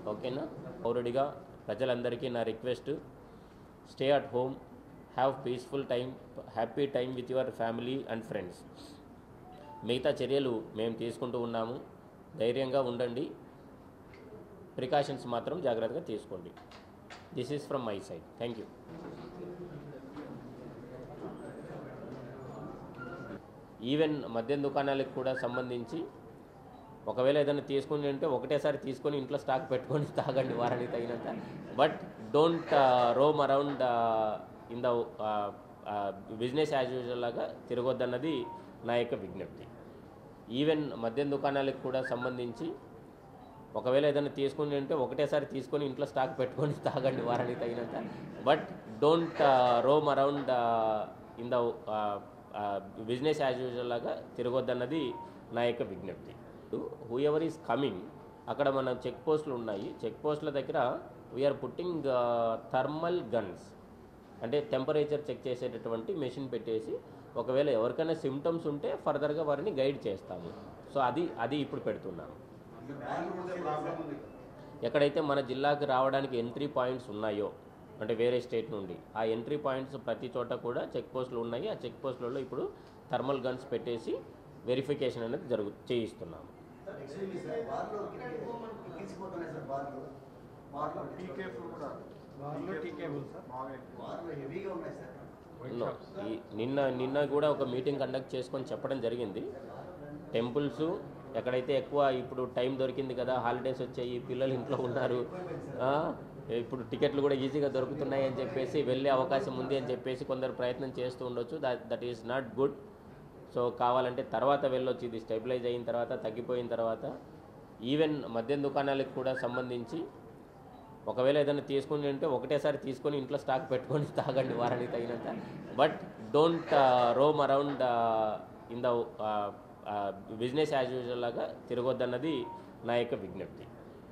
ఓకేనా? పౌరుడిగా ప్రజలందరికీ నా request, stay at home, have peaceful time, happy time with your family and friends. మిగతా చర్యలు మేము తీసుకుంటూ ఉన్నాము. ధైర్యంగా ఉండండి, ప్రికాషన్స్ మాత్రం జాగ్రత్తగా తీసుకోండి. This is from my side. Thank you. Even మద్యం దుకాణాలకు కూడా సంబంధించి ఒకవేళ ఏదైనా తీసుకుని ఉంటే ఒకటేసారి తీసుకొని ఇంట్లో స్టాక్ పెట్టుకొని తాగండి వారానికి తగినంత. But don't roam around in the business as usual లాగా తిరగొద్దన్నది నా యొక్క విజ్ఞప్తి. ఈవెన్ మద్యం దుకాణాలకు కూడా సంబంధించి ఒకవేళ ఏదైనా తీసుకుని ఉంటే ఒకటేసారి తీసుకొని ఇంట్లో స్టాక్ పెట్టుకొని తాగండి వారానికి తగినంత. But don't roam around in the business as usual లాగా తిరగొద్దన్నది నా యొక్క విజ్ఞప్తి. హూ ఎవర్ ఈజ్ కమింగ్, అక్కడ మన చెక్ పోస్టులు ఉన్నాయి. చెక్ పోస్టుల దగ్గర వీఆర్ పుట్టింగ్ థర్మల్ గన్స్, అంటే టెంపరేచర్ చెక్ చేసేటటువంటి మెషిన్ పెట్టేసి ఒకవేళ ఎవరికైనా సిమ్టమ్స్ ఉంటే ఫర్దర్గా వారిని గైడ్ చేస్తాము. సో అది ఇప్పుడు పెడుతున్నాము. ఎక్కడైతే మన జిల్లాకు రావడానికి ఎంట్రీ పాయింట్స్ ఉన్నాయో, అంటే వేరే స్టేట్ నుండి, ఆ ఎంట్రీ పాయింట్స్ ప్రతి చోట కూడా చెక్ పోస్టులు ఉన్నాయి. ఆ చెక్ పోస్టులలో ఇప్పుడు థర్మల్ గన్స్ పెట్టేసి వెరిఫికేషన్ అనేది చేయిస్తున్నాము. నిన్న కూడా ఒక మీటింగ్ కండక్ట్ చేసుకొని చెప్పడం జరిగింది. టెంపుల్స్ ఎక్కడైతే ఎక్కువ ఇప్పుడు టైం దొరికింది కదా, హాలిడేస్ వచ్చాయి, పిల్లలు ఇంట్లో ఉన్నారు, ఇప్పుడు టికెట్లు కూడా ఈజీగా దొరుకుతున్నాయి అని చెప్పేసి వెళ్ళే అవకాశం ఉంది అని చెప్పేసి కొందరు ప్రయత్నం చేస్తూ ఉండొచ్చు. That is not good. So కావాలంటే తర్వాత వెళ్ళొచ్చు. ఇది స్టెబిలైజ్ అయిన తర్వాత, తగ్గిపోయిన తర్వాత. ఈవెన్ మద్యం దుకాణాలకు కూడా సంబంధించి ఒకవేళ ఏదైనా తీసుకుని ఉంటే ఒకటేసారి తీసుకొని ఇంట్లో స్టాక్ పెట్టుకొని తాగండి వారానికి తగినంత. But don't roam around in the business as usual లాగా తిరగొద్దన్నది నా యొక్క విజ్ఞప్తి.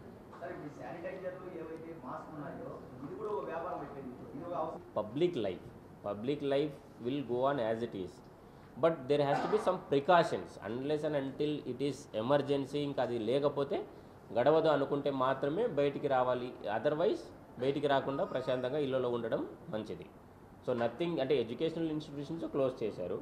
Public life will go on as it is, but there has to be some precautions. Unless and until it is emergency, ఇంకా అది లేకపోతే గడవదు అనుకుంటే మాత్రమే బయటికి రావాలి. అదర్వైజ్ బయటికి రాకుండా ప్రశాంతంగా ఇళ్ళలో ఉండడం మంచిది. సో నథింగ్, అంటే ఎడ్యుకేషనల్ ఇన్స్టిట్యూషన్స్ క్లోజ్ చేశారు.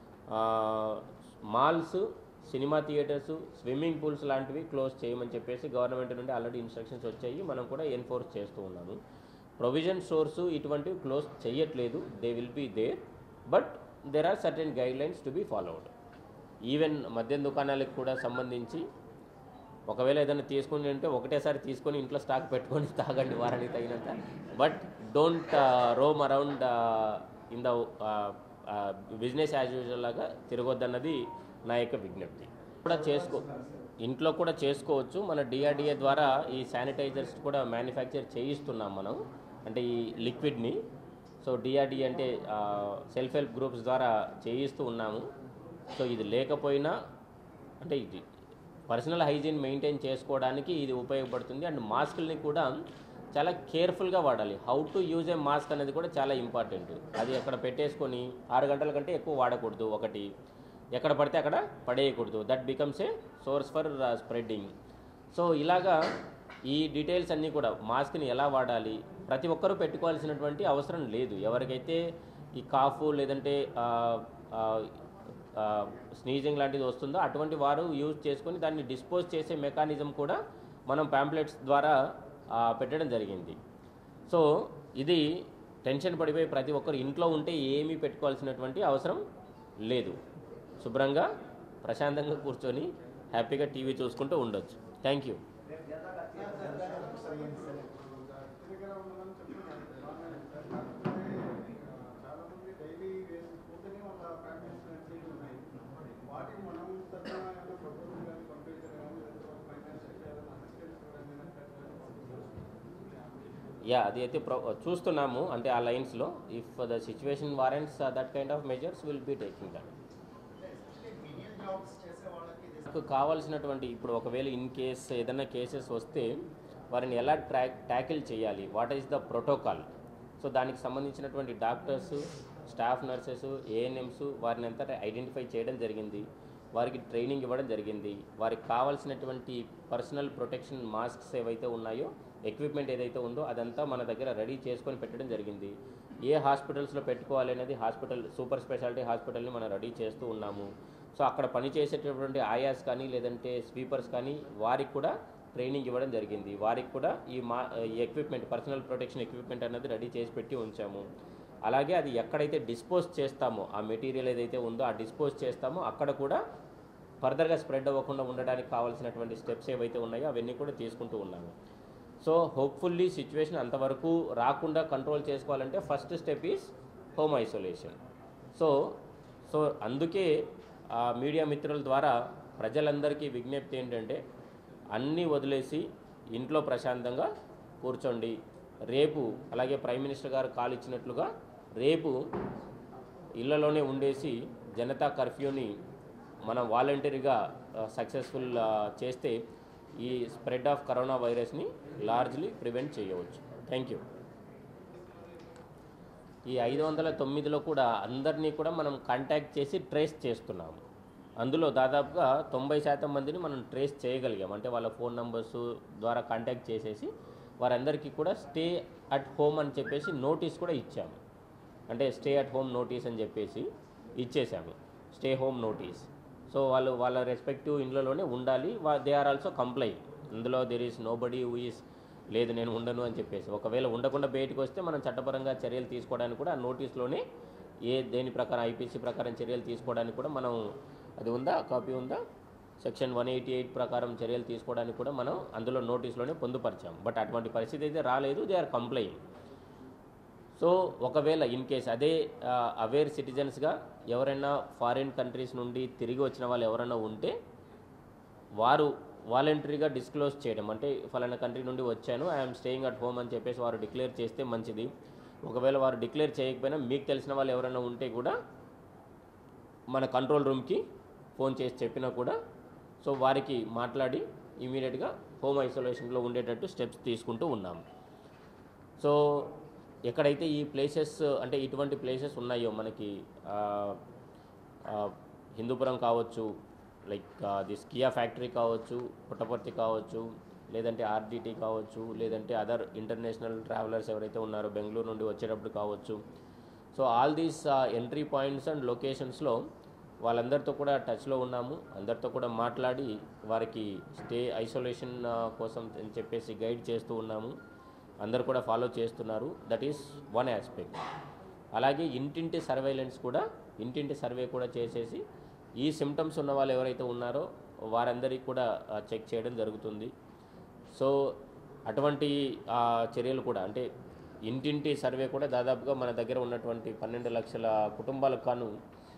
Malls, cinema theatres, swimming pools లాంటివి క్లోజ్ చేయమని చెప్పేసి గవర్నమెంట్ నుండి ఆల్రెడీ ఇన్స్ట్రక్షన్స్ వచ్చాయి. మనం కూడా ఎన్ఫోర్స్ చేస్తూ ఉన్నాము. ప్రొవిజన్ స్టోర్స్ ఇటువంటివి క్లోజ్ చేయట్లేదు. They will be there, but there are certain guidelines to be followed. Even మద్యం దుకాణాలకు కూడా సంబంధించి ఒకవేళ ఏదైనా తీసుకుని ఉంటే ఒకటేసారి తీసుకొని ఇంట్లో స్టాక్ పెట్టుకొని తాగండి వారానికి తగినంత. But don't roam around in the business as usual లాగా తిరగొద్దన్నది నా యొక్క విజ్ఞప్తి. ఇంట్లో కూడా చేసుకోవచ్చు. మన డిఆర్డిఏ ద్వారా ఈ శానిటైజర్స్ కూడా మ్యానుఫ్యాక్చర్ చేయిస్తున్నాం మనం, అంటే ఈ లిక్విడ్ని. సో డిఆర్డిఏ అంటే సెల్ఫ్ హెల్ప్ గ్రూప్స్ ద్వారా చేయిస్తూ ఉన్నాము. సో ఇది లేకపోయినా, అంటే ఇది పర్సనల్ హైజీన్ మెయింటైన్ చేసుకోవడానికి ఇది ఉపయోగపడుతుంది. అండ్ మాస్కుల్ని కూడా చాలా కేర్ఫుల్గా వాడాలి. How to use a mask అనేది కూడా చాలా ఇంపార్టెంట్. అది అక్కడ పెట్టేసుకొని 6 గంటల కంటే ఎక్కువ వాడకూడదు. ఒకటి, ఎక్కడ పడితే అక్కడ పడేయకూడదు. That becomes a source for spreading. So ఇలాగా ఈ డీటెయిల్స్ అన్నీ కూడా, మాస్క్ని ఎలా వాడాలి ప్రతి ఒక్కరూ పెట్టుకోవాల్సినటువంటి అవసరం లేదు. ఎవరికైతే ఈ కాఫ్ లేదంటే స్నీజింగ్ లాంటిది వస్తుందో అటువంటి వారు యూజ్ చేసుకొని దాన్ని డిస్పోజ్ చేసే మెకానిజం కూడా మనం ప్యాంప్లెట్స్ ద్వారా పెట్టడం జరిగింది. సో ఇది టెన్షన్ పడిపోయి ప్రతి ఒక్కరు ఇంట్లో ఉంటే ఏమీ పెట్టుకోవాల్సినటువంటి అవసరం లేదు. శుభ్రంగా ప్రశాంతంగా కూర్చొని హ్యాపీగా టీవీ చూసుకుంటూ ఉండొచ్చు. Thank you. యా, అది అయితే చూస్తున్నాము, అంటే ఆ లైన్స్లో. If the situation warrants that kind of measures will be taking that. కావాల్సినటువంటి ఇప్పుడు ఒకవేళ ఇన్ కేస్ ఏదైనా కేసెస్ వస్తే వారిని ఎలా ట్యాకిల్ చేయాలి, what is the protocol. So దానికి సంబంధించినటువంటి డాక్టర్స్, స్టాఫ్ నర్సెస్, ఏఎన్ఎంస్ వారిని అంతా ఐడెంటిఫై చేయడం జరిగింది. వారికి ట్రైనింగ్ ఇవ్వడం జరిగింది. వారికి కావాల్సినటువంటి పర్సనల్ ప్రొటెక్షన్ మాస్క్స్ ఏవైతే ఉన్నాయో, ఎక్విప్మెంట్ ఏదైతే ఉందో అదంతా మన దగ్గర రెడీ చేసుకొని పెట్టడం జరిగింది. ఏ హాస్పిటల్స్లో పెట్టుకోవాలి అనేది సూపర్ స్పెషాలిటీ హాస్పిటల్ని మనం రెడీ చేస్తూ ఉన్నాము. సో అక్కడ పనిచేసేటటువంటి ఆయాస్ కానీ లేదంటే స్వీపర్స్ కానీ వారికి కూడా ట్రైనింగ్ ఇవ్వడం జరిగింది. వారికి కూడా ఈ ఎక్విప్మెంట్, పర్సనల్ ప్రొటెక్షన్ ఎక్విప్మెంట్ అనేది రెడీ చేసి పెట్టి ఉంచాము. అలాగే అది ఎక్కడైతే డిస్పోజ్ చేస్తామో, ఆ మెటీరియల్ ఏదైతే ఉందో ఆ డిస్పోజ్ చేస్తామో అక్కడ కూడా ఫర్దర్గా స్ప్రెడ్ అవ్వకుండా ఉండడానికి కావాల్సినటువంటి స్టెప్స్ ఏవైతే ఉన్నాయో అవన్నీ కూడా తీసుకుంటూ ఉన్నాము. సో హోప్ఫుల్లీ సిచ్యువేషన్ అంతవరకు రాకుండా కంట్రోల్ చేసుకోవాలంటే first step is home isolation. So అందుకే మీడియా మిత్రుల ద్వారా ప్రజలందరికీ విజ్ఞప్తి ఏంటంటే, అన్నీ వదిలేసి ఇంట్లో ప్రశాంతంగా కూర్చోండి. రేపు అలాగే ప్రైమ్ మినిస్టర్ గారు కాల్ ఇచ్చినట్లుగా రేపు ఇళ్లలోనే ఉండేసి జనతా కర్ఫ్యూని మనం వాలంటరీగా సక్సెస్ఫుల్ చేస్తే ఈ స్ప్రెడ్ ఆఫ్ కరోనా వైరస్ని లార్జ్లీ ప్రివెంట్ చేయవచ్చు. Thank you. ఈ 509లో కూడా అందరినీ కూడా మనం కాంటాక్ట్ చేసి ట్రేస్ చేస్తున్నాము. అందులో దాదాపుగా 90% మందిని మనం ట్రేస్ చేయగలిగాం. అంటే వాళ్ళ ఫోన్ నంబర్స్ ద్వారా కాంటాక్ట్ చేసేసి వారందరికీ కూడా స్టే అట్ హోమ్ అని చెప్పేసి నోటీస్ కూడా ఇచ్చాము. అంటే స్టే అట్ హోమ్ నోటీస్ అని చెప్పేసి ఇచ్చేసాము, స్టే హోమ్ నోటీస్. సో వాళ్ళు వాళ్ళ రెస్పెక్టివ్ ఇండ్లలోనే ఉండాలి. They are also comply. ఇందులో there is nobody who is లేదు నేను ఉండను అని చెప్పేసి. ఒకవేళ ఉండకుండా బయటకు వస్తే మనం చట్టపరంగా చర్యలు తీసుకోవడానికి కూడా ఆ నోటీస్లోనే దేని ప్రకారం ఐపీసీ ప్రకారం చర్యలు తీసుకోవడానికి కూడా మనం, అది ఉందా, కాపీ ఉందా, సెక్షన్ 188 ప్రకారం చర్యలు తీసుకోవడానికి కూడా మనం అందులో నోటీస్లోనే పొందుపరిచాం. బట్ అటువంటి పరిస్థితి అయితే రాలేదు. They are complaint. సో ఒకవేళ ఇన్ కేస్ అదే అవేర్ సిటిజన్స్గా ఎవరైనా ఫారిన్ కంట్రీస్ నుండి తిరిగి వచ్చిన వాళ్ళు ఎవరైనా ఉంటే వారు వాలంటరీగా డిస్క్లోజ్ చేయడం, అంటే ఫలానా కంట్రీ నుండి వచ్చాను, ఐఎమ్ స్టేయింగ్ అట్ హోమ్ అని చెప్పేసి వారు డిక్లేర్ చేస్తే మంచిది. ఒకవేళ వారు డిక్లేర్ చేయకపోయినా మీకు తెలిసిన వాళ్ళు ఎవరైనా ఉంటే కూడా మన కంట్రోల్ రూమ్కి ఫోన్ చేసి చెప్పినా కూడా సో వారికి మాట్లాడి ఇమీడియట్గా హోమ్ ఐసోలేషన్లో ఉండేటట్టు స్టెప్స్ తీసుకుంటూ ఉన్నాము. సో ఎక్కడైతే ఈ ప్లేసెస్, అంటే ఇటువంటి ప్లేసెస్ ఉన్నాయో మనకి హిందూపురం కావచ్చు, లైక్ దిస్ కియా ఫ్యాక్టరీ కావచ్చు, పుట్టపర్తి కావచ్చు, లేదంటే ఆర్డిటీ కావచ్చు, లేదంటే అదర్ ఇంటర్నేషనల్ ట్రావెలర్స్ ఎవరైతే ఉన్నారో బెంగళూరు నుండి వచ్చేటప్పుడు కావచ్చు. So all these entry points and లొకేషన్స్లో వాళ్ళందరితో కూడా టచ్లో ఉన్నాము. అందరితో కూడా మాట్లాడి వారికి స్టే ఐసోలేషన్ కోసం అని చెప్పేసి గైడ్ చేస్తూ ఉన్నాము. అందరు కూడా ఫాలో చేస్తున్నారు. That is one aspect. అలాగే ఇంటింటి సర్వే కూడా చేసేసి ఈ సిమ్టమ్స్ ఉన్న వాళ్ళు ఎవరైతే ఉన్నారో వారందరికీ కూడా చెక్ చేయడం జరుగుతుంది. సో అటువంటి చర్యలు కూడా, అంటే ఇంటింటి సర్వే కూడా దాదాపుగా మన దగ్గర ఉన్నటువంటి 12 లక్షల కుటుంబాలకు గాను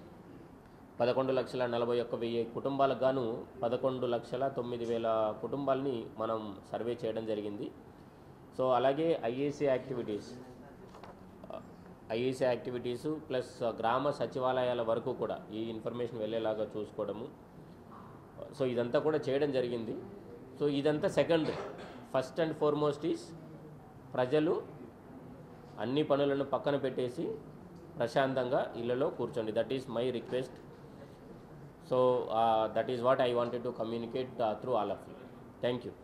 11,41,000 కుటుంబాలకు గాను 11,09,000 కుటుంబాలని మనం సర్వే చేయడం జరిగింది. సో అలాగే ఐఏసీ యాక్టివిటీసు ప్లస్ గ్రామ సచివాలయాల వరకు కూడా ఈ ఇన్ఫర్మేషన్ వెళ్ళేలాగా చూసుకోవడము. సో ఇదంతా కూడా చేయడం జరిగింది. సో ఇదంతా secondary. First and foremost is ప్రజలు అన్ని పనులను పక్కన పెట్టేసి ప్రశాంతంగా ఇళ్లలో కూర్చోండి. That is my request. So that is what I wanted to communicate through all of you. Thank you.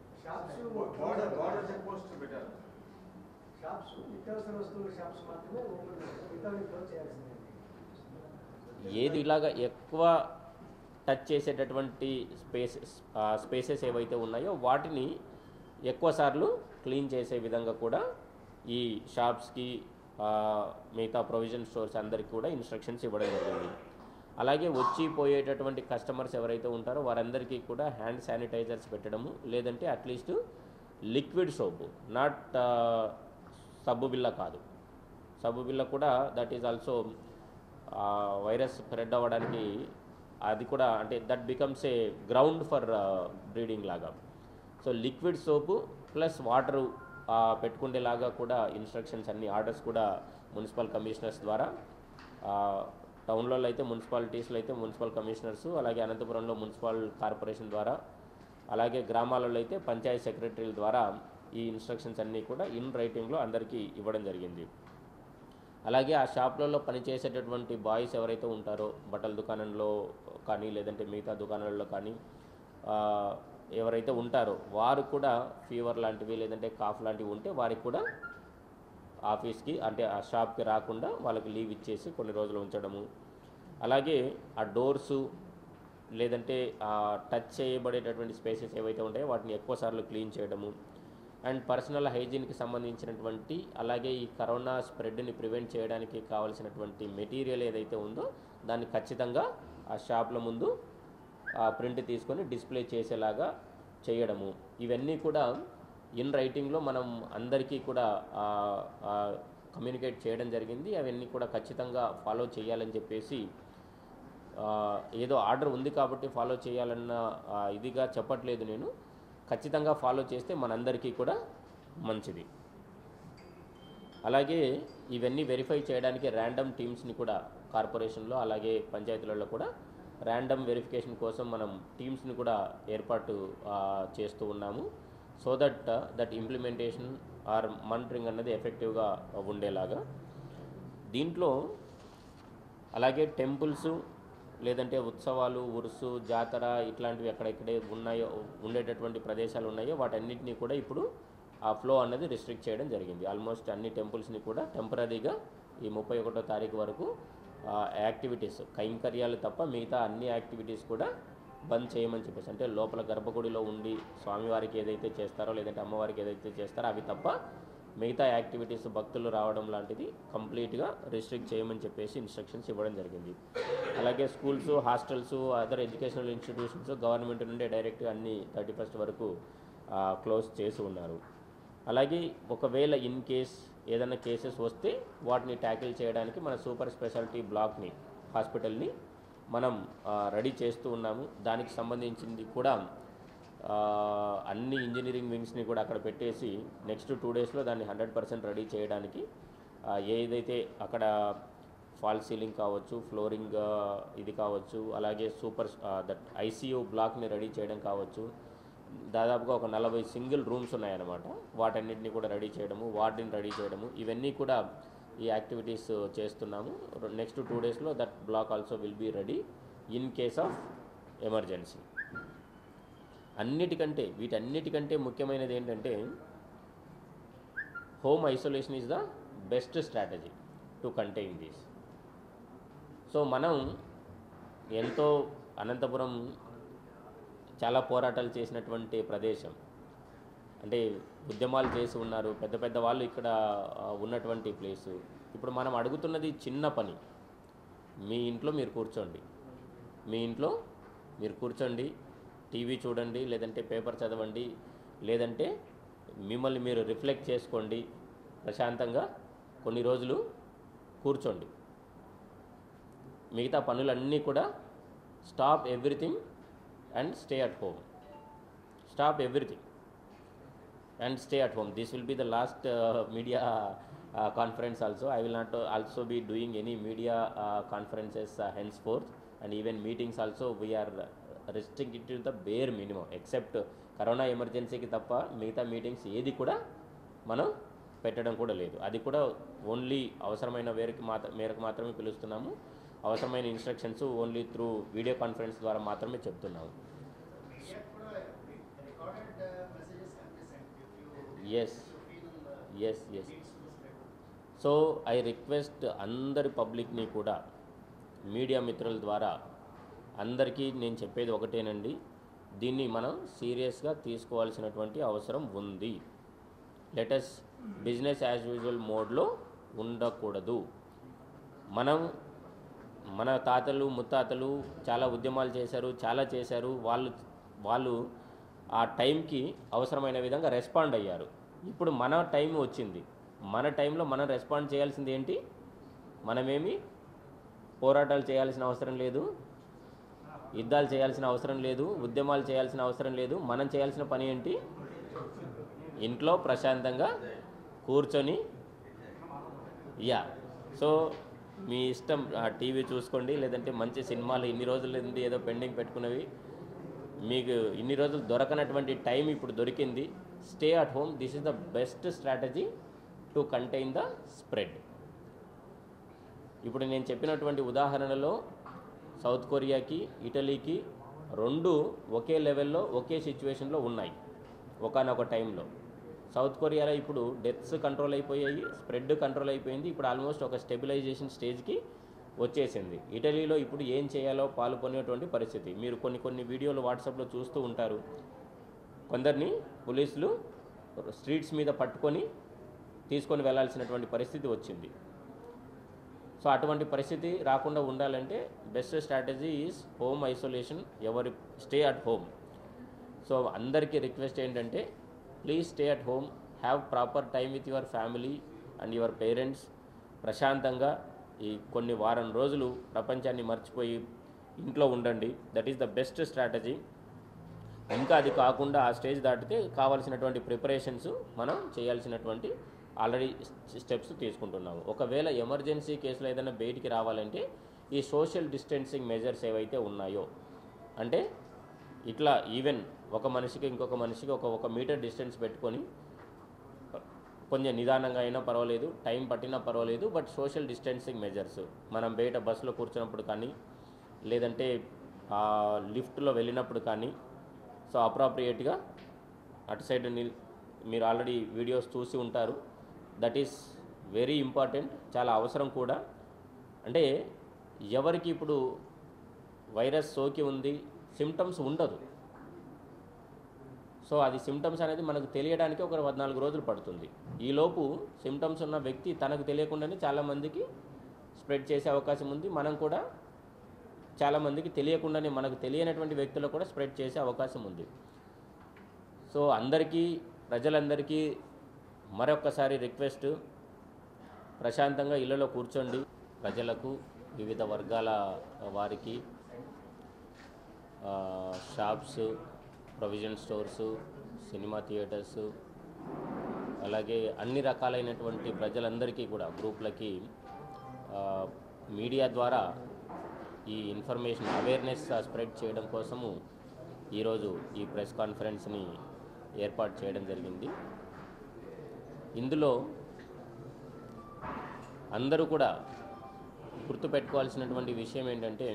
ఏది ఇలాగా ఎక్కువ టచ్ చేసేటటువంటి స్పేసెస్ ఏవైతే ఉన్నాయో వాటిని ఎక్కువ సార్లు క్లీన్ చేసే విధంగా కూడా ఈ షాప్స్కి మిగతా ప్రొవిజన్ స్టోర్స్ అందరికీ కూడా ఇన్స్ట్రక్షన్స్ ఇవ్వడం జరిగింది. అలాగే పోయేటటువంటి కస్టమర్స్ ఎవరైతే ఉంటారో వారందరికీ కూడా హ్యాండ్ శానిటైజర్స్ పెట్టడము, లేదంటే అట్లీస్ట్ లిక్విడ్ సోపు, నాట్ సబ్బు బిళ్ళ కాదు. సబ్బు బిళ్ళ కూడా that is also virus spread అవ్వడానికి అది కూడా, అంటే that becomes a ground for breeding లాగా. So liquid soap plus water పెట్టుకునేలాగా కూడా ఇన్స్ట్రక్షన్స్, అన్ని ఆర్డర్స్ కూడా మున్సిపల్ కమిషనర్స్ ద్వారా, టౌన్లో అయితే మున్సిపాలిటీస్లో అయితే మున్సిపల్ కమిషనర్స్, అలాగే అనంతపురంలో మున్సిపల్ కార్పొరేషన్ ద్వారా, అలాగే గ్రామాలలో అయితే పంచాయతీ సెక్రటరీల ద్వారా ఈ ఇన్స్ట్రక్షన్స్ అన్నీ కూడా ఇన్ రైటింగ్లో అందరికీ ఇవ్వడం జరిగింది. అలాగే ఆ షాప్లలో పనిచేసేటటువంటి బాయ్స్ ఎవరైతే ఉంటారో బట్టల దుకాణంలో కానీ లేదంటే మిగతా దుకాణాలలో కానీ ఎవరైతే ఉంటారో వారు కూడా ఫీవర్ లాంటివి లేదంటే కాఫ్ లాంటివి ఉంటే వారికి కూడా ఆఫీస్కి అంటే ఆ షాప్కి రాకుండా వాళ్ళకి లీవ్ ఇచ్చేసి కొన్ని రోజులు ఉంచడము. అలాగే ఆ డోర్సు లేదంటే టచ్ చేయబడేటటువంటి స్పేసెస్ ఏవైతే ఉంటాయో వాటిని ఎక్కువసార్లు క్లీన్ చేయడము. అండ్ పర్సనల్ హైజీన్కి సంబంధించినటువంటి అలాగే ఈ కరోనా స్ప్రెడ్ని ప్రివెంట్ చేయడానికి కావాల్సినటువంటి మెటీరియల్ ఏదైతే ఉందో దాన్ని ఖచ్చితంగా ఆ షాప్ల ముందు ప్రింట్ తీసుకొని డిస్ప్లే చేసేలాగా చేయడము. ఇవన్నీ కూడా ఇన్ రైటింగ్లో మనం అందరికీ కూడా కమ్యూనికేట్ చేయడం జరిగింది. అవన్నీ కూడా ఖచ్చితంగా ఫాలో చేయాలని చెప్పేసి ఏదో ఆర్డర్ ఉంది కాబట్టి ఫాలో చేయాలన్న ఇదిగా చెప్పట్లేదు నేను. ఖచ్చితంగా ఫాలో చేస్తే మనందరికీ కూడా మంచిది. అలాగే ఇవన్నీ వెరిఫై చేయడానికి ర్యాండమ్ టీమ్స్ని కూడా కార్పొరేషన్లో అలాగే పంచాయతీలలో కూడా ర్యాండమ్ వెరిఫికేషన్ కోసం మనం టీమ్స్ని కూడా ఏర్పాటు చేస్తూ ఉన్నాము. So that implementation or monitoring అన్నది ఎఫెక్టివ్గా ఉండేలాగా. దీంట్లో అలాగే టెంపుల్స్ లేదంటే ఉత్సవాలు, ఉరుసు, జాతర ఇట్లాంటివి ఎక్కడెక్కడే ఉన్నాయో ఉండేటటువంటి ప్రదేశాలు ఉన్నాయో వాటన్నిటినీ కూడా ఇప్పుడు ఆ ఫ్లో అన్నది రిస్ట్రిక్ట్ చేయడం జరిగింది. ఆల్మోస్ట్ అన్ని టెంపుల్స్ని కూడా టెంపరీగా ఈ 31వ తారీఖు వరకు యాక్టివిటీస్ కైంకర్యాలు తప్ప మిగతా అన్ని యాక్టివిటీస్ కూడా బంద్ చేయమని చెప్పేసి, అంటే లోపల గర్భగుడిలో ఉండి స్వామివారికి ఏదైతే చేస్తారో లేదంటే అమ్మవారికి ఏదైతే చేస్తారో అవి తప్ప మిగతా యాక్టివిటీస్ భక్తులు రావడం లాంటిది కంప్లీట్గా రిస్ట్రిక్ట్ చేయమని చెప్పేసి ఇన్స్ట్రక్షన్స్ ఇవ్వడం జరిగింది. అలాగే schools, hostels, other educational institutions government నుండి డైరెక్ట్గా అన్ని 31st వరకు క్లోజ్ చేసి ఉన్నారు. అలాగే ఒకవేళ ఇన్ కేస్ ఏదైనా కేసెస్ వస్తే వాటిని ట్యాకిల్ చేయడానికి మన సూపర్ స్పెషాలిటీ బ్లాక్ని హాస్పిటల్ని మనం రెడీ చేస్తూ ఉన్నాము. దానికి సంబంధించింది కూడా అన్ని ఇంజనీరింగ్ వింగ్స్ని కూడా అక్కడ పెట్టేసి నెక్స్ట్ 2 డేస్లో దాన్ని 100% రెడీ చేయడానికి ఏదైతే అక్కడ ఫాల్ సీలింగ్ కావచ్చు, ఫ్లోరింగ్ ఇది కావచ్చు, అలాగే దట్ ఐసీయూ బ్లాక్ని రెడీ చేయడం కావచ్చు, దాదాపుగా ఒక 40 సింగిల్ రూమ్స్ ఉన్నాయన్నమాట. వాటన్నిటిని కూడా రెడీ చేయడము, వార్డుని రెడీ చేయడము, ఇవన్నీ కూడా ఈ యాక్టివిటీస్ చేస్తున్నాము. నెక్స్ట్ 2 డేస్లో that block also will be ready in case of emergency. వీటన్నిటికంటే ముఖ్యమైనది ఏంటంటే home isolation is the best strategy to contain this. So మనం ఎంతో అనంతపురం చాలా పోరాటాలు చేసినటువంటి ప్రదేశం, అంటే ఉద్యమాలు చేసి ఉన్నారు పెద్ద పెద్ద వాళ్ళు ఇక్కడ ఉన్నటువంటి ప్లేసు. ఇప్పుడు మనం అడుగుతున్నది చిన్న పని. మీ ఇంట్లో మీరు కూర్చోండి, టీవీ చూడండి, లేదంటే పేపర్ చదవండి, లేదంటే మిమ్మల్ని మీరు రిఫ్లెక్ట్ చేసుకోండి, ప్రశాంతంగా కొన్ని రోజులు కూర్చోండి. మిగతా పనులన్నీ కూడా stop everything and stay at home. Stop everything and stay at home. This will be the last media conference also. I will not also be doing any media conferences henceforth, and even meetings also we are restricted to the bare minimum except corona emergency ki tappa migitha meetings ఏది కూడా మనం పెట్టడం కూడా లేదు. అది కూడా only అవసరమైన మేరకు మాత్రమే పిలుస్తున్నాము. అవసరమైన instructions only through video conference ద్వారా మాత్రమే చెప్తున్నాము. ఎస్. సో ఐ రిక్వెస్ట్ అందరి పబ్లిక్ని కూడా మీడియా మిత్రుల ద్వారా అందరికీ నేను చెప్పేది ఒకటేనండి, దీన్ని మనం సీరియస్గా తీసుకోవాల్సినటువంటి అవసరం ఉంది. లెటస్ బిజినెస్ యాజ్ యూజువల్ మోడ్లో ఉండకూడదు. మన తాతలు ముత్తాతలు చాలా ఉద్యమాలు చేశారు, చాలా చేశారు. వాళ్ళు ఆ టైంకి అవసరమైన విధంగా రెస్పాండ్ అయ్యారు. ఇప్పుడు మన టైం వచ్చింది. మన టైంలో మనం రెస్పాండ్ చేయాల్సింది ఏంటి? మనమేమి పోరాటాలు చేయాల్సిన అవసరం లేదు, యుద్ధాలు చేయాల్సిన అవసరం లేదు, ఉద్యమాలు చేయాల్సిన అవసరం లేదు. మనం చేయాల్సిన పని ఏంటి? ఇంట్లో ప్రశాంతంగా కూర్చొని సో మీ ఇష్టం టీవీ చూసుకోండి, లేదంటే మంచి సినిమాలు ఇన్ని రోజుల నుండి ఏదో పెండింగ్ పెట్టుకున్నవి మీకు ఇన్ని రోజులు దొరకనటువంటి టైం ఇప్పుడు దొరికింది. Stay at home. This is the best strategy to contain the spread. ఇప్పుడు నేను చెప్పినటువంటి ఉదాహరణలో సౌత్ కొరియాకి, ఇటలీకి రెండు ఒకే లెవెల్లో ఒకే సిచ్యువేషన్లో ఉన్నాయి ఒకానొక టైంలో. సౌత్ కొరియాలో ఇప్పుడు డెత్స్ కంట్రోల్ అయిపోయాయి, స్ప్రెడ్ కంట్రోల్ అయిపోయింది, ఇప్పుడు ఆల్మోస్ట్ ఒక స్టెబిలైజేషన్ స్టేజ్కి వచ్చేసింది. ఇటలీలో ఇప్పుడు ఏం చేయాలో పాల్గొనేటువంటి పరిస్థితి. మీరు కొన్ని వీడియోలు వాట్సాప్లో చూస్తూ ఉంటారు. కొందరిని పోలీసులు స్ట్రీట్స్ మీద పట్టుకొని తీసుకొని వెళ్ళాల్సినటువంటి పరిస్థితి వచ్చింది. సో అటువంటి పరిస్థితి రాకుండా ఉండాలంటే best strategy is home isolation, ఎవరి స్టే అట్ హోమ్. సో అందరికీ రిక్వెస్ట్ ఏంటంటే please stay at home, have proper time with your family and your parents. ప్రశాంతంగా ఈ కొన్ని వారం రోజులు ప్రపంచాన్ని మర్చిపోయి ఇంట్లో ఉండండి. That is the best strategy. ఇంకా అది కాకుండా ఆ స్టేజ్ దాటితే కావాల్సినటువంటి ప్రిపరేషన్స్ మనం చేయాల్సినటువంటి ఆల్రెడీ స్టెప్స్ తీసుకుంటున్నాము. ఒకవేళ ఎమర్జెన్సీ కేసులో ఏదైనా బయటికి రావాలంటే ఈ సోషల్ డిస్టెన్సింగ్ మెజర్స్ ఏవైతే ఉన్నాయో, అంటే ఇట్లా ఈవెన్ ఒక మనిషికి ఇంకొక మనిషికి ఒక మీటర్ డిస్టెన్స్ పెట్టుకొని కొంచెం నిదానంగా అయినా పర్వాలేదు, టైం పట్టినా పర్వాలేదు, బట్ సోషల్ డిస్టెన్సింగ్ మెజర్స్ మనం బయట బస్సులో కూర్చున్నప్పుడు కానీ లేదంటే లిఫ్ట్లో వెళ్ళినప్పుడు కానీ సో అప్రాప్రియేట్గా అటు సైడ్ మీరు ఆల్రెడీ వీడియోస్ చూసి ఉంటారు. దట్ ఈస్ వెరీ ఇంపార్టెంట్, చాలా అవసరం కూడా. అంటే ఎవరికి ఇప్పుడు వైరస్ సోకి ఉంది, సిమ్టమ్స్ ఉండదు. సో అది సిమ్టమ్స్ అనేది మనకు తెలియడానికి ఒక 14 రోజులు పడుతుంది. ఈలోపు సిమ్టమ్స్ ఉన్న వ్యక్తి తనకు తెలియకుండానే చాలామందికి స్ప్రెడ్ చేసే అవకాశం ఉంది. మనం కూడా చాలామందికి తెలియకుండానే మనకు తెలియనటువంటి వ్యక్తులకు కూడా స్ప్రెడ్ చేసే అవకాశం ఉంది. సో ప్రజలందరికీ మరొకసారి రిక్వెస్ట్, ప్రశాంతంగా ఇళ్లలో కూర్చోండి. ప్రజలకు, వివిధ వర్గాల వారికి shops, provision stores, cinema theatres, అలాగే అన్ని రకాలైనటువంటి ప్రజలందరికీ కూడా గ్రూప్లకి మీడియా ద్వారా ఈ ఇన్ఫర్మేషన్ అవేర్నెస్ స్ప్రెడ్ చేయడం కోసము ఈరోజు ఈ ప్రెస్ కాన్ఫరెన్స్ని ఏర్పాటు చేయడం జరిగింది. ఇందులో అందరూ కూడా గుర్తుపెట్టుకోవాల్సినటువంటి విషయం ఏంటంటే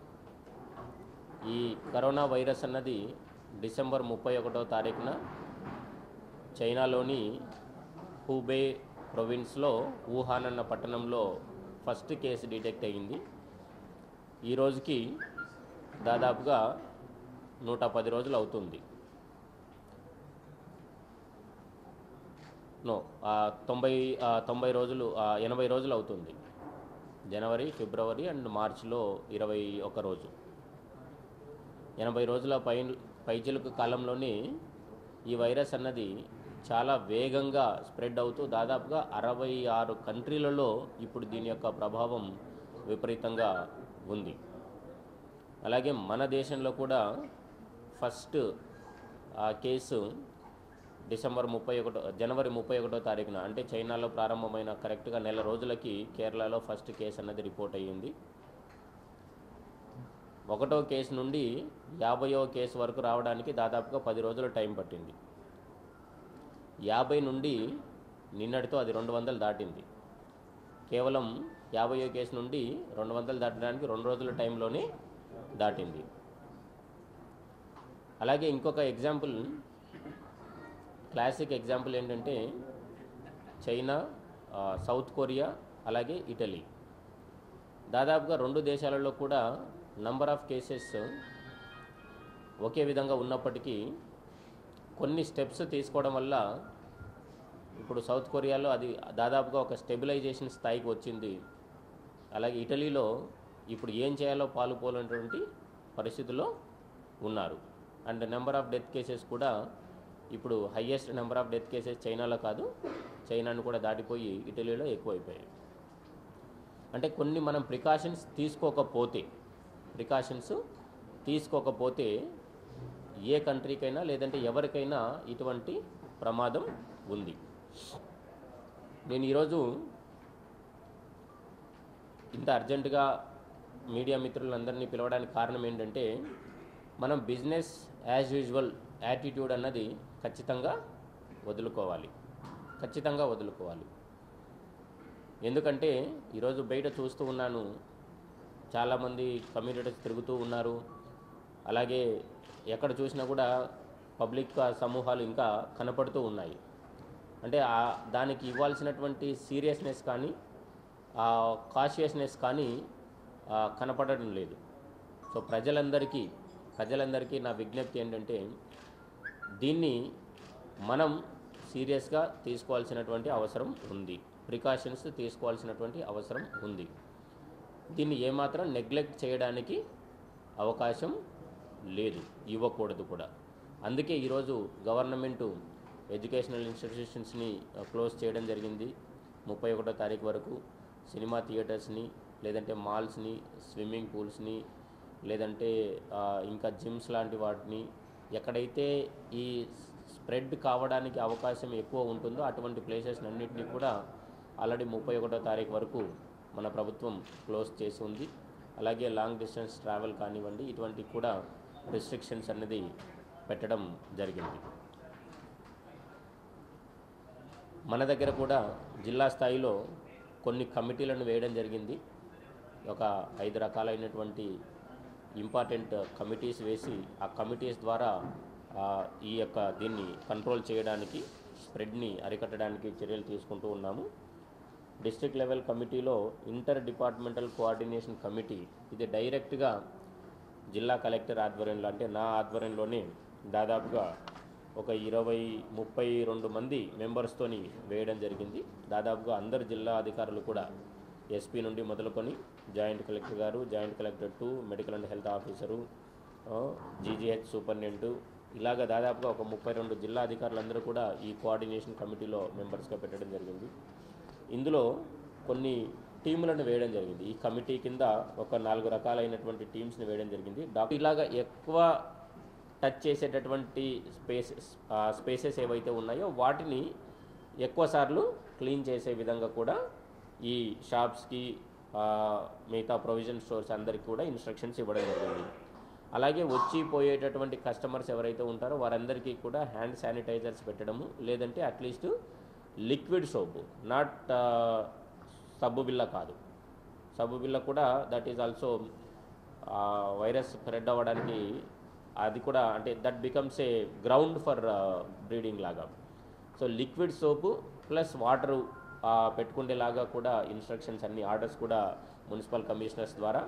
ఈ కరోనా వైరస్ అన్నది డిసెంబర్ 31వ తారీఖున చైనాలోని హూబే ప్రొవిన్స్లో వుహాన్ అన్న పట్టణంలో ఫస్ట్ కేసు డిటెక్ట్ అయ్యింది. ఈ రోజుకి దాదాపుగా 110 రోజులు అవుతుంది. 90 రోజులు 80 రోజులు అవుతుంది. జనవరి, ఫిబ్రవరి అండ్ మార్చిలో 21 రోజు. 80 రోజుల పైచిలుకు కాలంలోనే ఈ వైరస్ అన్నది చాలా వేగంగా స్ప్రెడ్ అవుతూ దాదాపుగా 66 కంట్రీలలో ఇప్పుడు దీని యొక్క ప్రభావం విపరీతంగా ఉంది. అలాగే మన దేశంలో కూడా ఫస్ట్ కేసు జనవరి 31వ తారీఖున, అంటే చైనాలో ప్రారంభమైన కరెక్ట్గా నెల రోజులకి కేరళలో ఫస్ట్ కేసు అన్నది రిపోర్ట్ అయ్యింది. 1వ కేసు నుండి 50వ కేసు వరకు రావడానికి దాదాపుగా 10 రోజుల టైం పట్టింది. 50 నుండి నిన్నటితో అది 200 దాటింది. కేవలం 50వ కేసు నుండి 200 దాటడానికి 2 రోజుల టైంలోనే దాటింది. అలాగే ఇంకొక ఎగ్జాంపుల్, క్లాసిక్ ఎగ్జాంపుల్ ఏంటంటే చైనా, సౌత్ కొరియా, అలాగే ఇటలీ. దాదాపుగా 2 దేశాలలో కూడా నంబర్ ఆఫ్ కేసెస్ ఒకే విధంగా ఉన్నప్పటికీ కొన్ని స్టెప్స్ తీసుకోవడం వల్ల ఇప్పుడు సౌత్ కొరియాలో అది దాదాపుగా ఒక స్టెబిలైజేషన్ స్థాయికి వచ్చింది. అలాగే ఇటలీలో ఇప్పుడు ఏం చేయాలో పాలుపోలేనటువంటి పరిస్థితుల్లో ఉన్నారు. And number of death cases కూడా ఇప్పుడు highest number of death cases చైనాలో కాదు, చైనాను కూడా దాటిపోయి ఇటలీలో ఎక్కువైపోయాయి. అంటే కొన్ని మనం ప్రికాషన్స్ తీసుకోకపోతే ఏ కంట్రీకైనా లేదంటే ఎవరికైనా ఇటువంటి ప్రమాదం ఉంది. నేను ఈరోజు ఇంత అర్జెంటుగా మీడియా మిత్రులందరినీ పిలవడానికి కారణం ఏంటంటే మనం బిజినెస్ యాజ్ యూజువల్ యాటిట్యూడ్ అన్నది ఖచ్చితంగా వదులుకోవాలి. ఎందుకంటే ఈరోజు బయట చూస్తూ ఉన్నాను, చాలామంది కమ్యూనిటీస్ తిరుగుతూ ఉన్నారు. అలాగే ఎక్కడ చూసినా కూడా పబ్లిక్ సమూహాలు ఇంకా కనపడుతూ ఉన్నాయి. అంటే దానికి ఇవ్వాల్సినటువంటి సీరియస్నెస్ కానీ కాషియస్నెస్ కానీ కనపడడం లేదు. సో ప్రజలందరికీ నా విజ్ఞప్తి ఏంటంటే, దీన్ని మనం సీరియస్గా తీసుకోవాల్సినటువంటి అవసరం ఉంది, ప్రికాషన్స్ తీసుకోవాల్సినటువంటి అవసరం ఉంది. దీన్ని ఏమాత్రం నెగ్లెక్ట్ చేయడానికి అవకాశం లేదు, ఇవ్వకూడదు కూడా. అందుకే ఈరోజు గవర్నమెంటు ఎడ్యుకేషనల్ ఇన్స్టిట్యూషన్స్ని క్లోజ్ చేయడం జరిగింది. 31వ తారీఖు వరకు సినిమా థియేటర్స్ని, లేదంటే మాల్స్ని, స్విమ్మింగ్ పూల్స్ని, లేదంటే ఇంకా జిమ్స్ లాంటి వాటిని, ఎక్కడైతే ఈ స్ప్రెడ్ కావడానికి అవకాశం ఎక్కువ ఉంటుందో అటువంటి ప్లేసెస్ అన్నింటినీ కూడా ఆల్రెడీ 31వ తారీఖు వరకు మన ప్రభుత్వం క్లోజ్ చేసి ఉంది. అలాగే లాంగ్ డిస్టెన్స్ ట్రావెల్ కానివ్వండి, ఇటువంటి కూడా రిస్ట్రిక్షన్స్ అనేది పెట్టడం జరిగింది. మన దగ్గర కూడా జిల్లా స్థాయిలో కొన్ని కమిటీలను వేయడం జరిగింది. ఒక 5 రకాలైనటువంటి ఇంపార్టెంట్ కమిటీస్ వేసి ఆ కమిటీస్ ద్వారా దీన్ని కంట్రోల్ చేయడానికి, స్ప్రెడ్ని అరికట్టడానికి చర్యలు తీసుకుంటూ ఉన్నాము. డిస్ట్రిక్ట్ లెవెల్ కమిటీలో ఇంటర్ డిపార్ట్మెంటల్ కోఆర్డినేషన్ కమిటీ, ఇది డైరెక్ట్గా జిల్లా కలెక్టర్ ఆధ్వర్యంలో, అంటే నా ఆధ్వర్యంలోనే దాదాపుగా ఒక 20-32 మంది మెంబర్స్తోని వేయడం జరిగింది. దాదాపుగా అందరు జిల్లా అధికారులు కూడా, ఎస్పీ నుండి మొదలుకొని జాయింట్ కలెక్టర్ గారు, joint collector 2, medical and health officer, GGH superintendent, ఇలాగ దాదాపుగా ఒక 32 జిల్లా అధికారులందరూ కూడా ఈ కోఆర్డినేషన్ కమిటీలో మెంబర్స్గా పెట్టడం జరిగింది. ఇందులో కొన్ని టీములను వేయడం జరిగింది. ఈ కమిటీ కింద ఒక 4 రకాలైనటువంటి టీమ్స్ని వేయడం జరిగింది. ఇలాగ ఎక్కువ టచ్ చేసేటటువంటి స్పేసెస్ ఏవైతే ఉన్నాయో వాటిని ఎక్కువ సార్లు క్లీన్ చేసే విధంగా కూడా ఈ షాప్స్కి, మిగతా ప్రొవిజన్ స్టోర్స్ అందరికీ కూడా ఇన్స్ట్రక్షన్స్ ఇవ్వడం జరిగింది. అలాగే పోయేటటువంటి కస్టమర్స్ ఎవరైతే ఉంటారో వారందరికీ కూడా హ్యాండ్ శానిటైజర్స్ పెట్టడము, లేదంటే అట్లీస్ట్ లిక్విడ్ సోపు, నాట్ సబ్బు బిళ్ళ కాదు, సబ్బు బిళ్ళ కూడా that is also virus spread అవ్వడానికి, అది కూడా అంటే that becomes a ground for breeding లాగా. So liquid soap plus water పెట్టుకునేలాగా కూడా ఇన్స్ట్రక్షన్స్, అన్ని ఆర్డర్స్ కూడా మున్సిపల్ కమిషనర్స్ ద్వారా,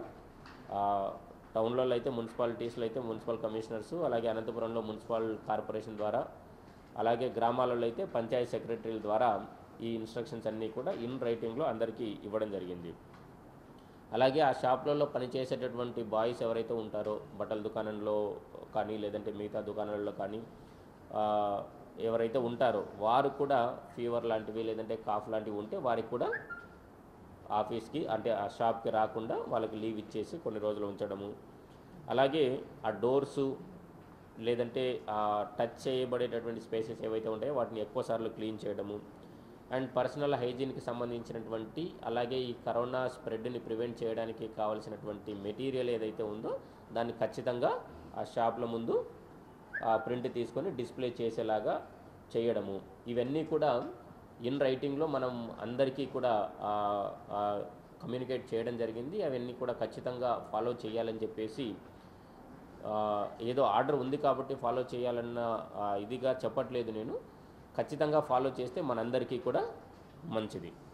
టౌన్లలో అయితే మున్సిపాలిటీస్లో అయితే మున్సిపల్ కమిషనర్సు, అలాగే అనంతపురంలో మున్సిపల్ కార్పొరేషన్ ద్వారా, అలాగే గ్రామాలలో అయితే పంచాయత్ సెక్రటరీల ద్వారా ఈ ఇన్స్ట్రక్షన్స్ అన్నీ కూడా ఇన్ రైటింగ్లో అందరికీ ఇవ్వడం జరిగింది. అలాగే ఆ షాప్లలో పనిచేసేటటువంటి బాయ్స్ ఎవరైతే ఉంటారో, బట్టల దుకాణంలో కానీ లేదంటే మిగతా దుకాణాలలో కానీ ఎవరైతే ఉంటారో వారు కూడా ఫీవర్ లాంటివి లేదంటే కాఫ్ లాంటివి ఉంటే వారికి కూడా ఆఫీస్కి, అంటే ఆ షాప్కి రాకుండా వాళ్ళకి లీవ్ ఇచ్చేసి కొన్ని రోజులు ఉంచడము. అలాగే ఆ డోర్సు లేదంటే టచ్ చేయబడేటటువంటి స్పేసెస్ ఏవైతే ఉంటాయో వాటిని ఎక్కువసార్లు క్లీన్ చేయడము. అండ్ పర్సనల్ హైజీన్కి సంబంధించినటువంటి, అలాగే ఈ కరోనా స్ప్రెడ్ని ప్రివెంట్ చేయడానికి కావాల్సినటువంటి మెటీరియల్ ఏదైతే ఉందో దాన్ని ఖచ్చితంగా ఆ షాప్ల ముందు ప్రింట్ తీసుకొని డిస్ప్లే చేసేలాగా చేయడము. ఇవన్నీ కూడా ఇన్ రైటింగ్లో మనం అందరికీ కూడా కమ్యూనికేట్ చేయడం జరిగింది. అవన్నీ కూడా ఖచ్చితంగా ఫాలో చేయాలని చెప్పేసి, ఏదో ఆర్డర్ ఉంది కాబట్టి ఫాలో చేయాలన్న ఇదిగా చెప్పట్లేదు నేను, ఖచ్చితంగా ఫాలో చేస్తే మనందరికీ కూడా మంచిది.